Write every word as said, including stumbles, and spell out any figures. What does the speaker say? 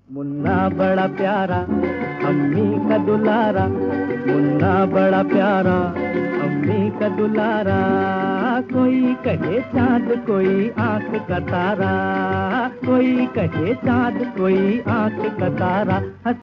मुन्ना बड़ा प्यारा अम्मी का दुलारा, मुन्ना बड़ा प्यारा अम्मी का दुलारा। कोई कहे चाँद कोई आंख का तारा, कोई कहे चाँद कोई आंख का तारा।